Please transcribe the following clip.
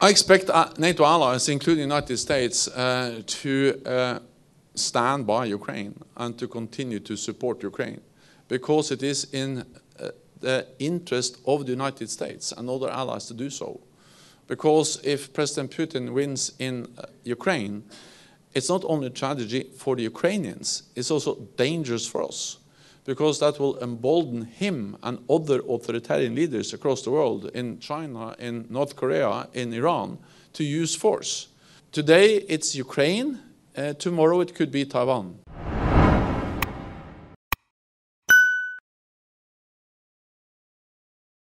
I expect NATO allies, including the United States, to stand by Ukraine and to continue to support Ukraine, because it is in the interest of the United States and other allies to do so. Because if President Putin wins in Ukraine, it's not only a tragedy for the Ukrainians, it's also dangerous for us, because that will embolden him and other authoritarian leaders across the world, in China, in North Korea, in Iran, to use force. Today it's Ukraine, tomorrow it could be Taiwan.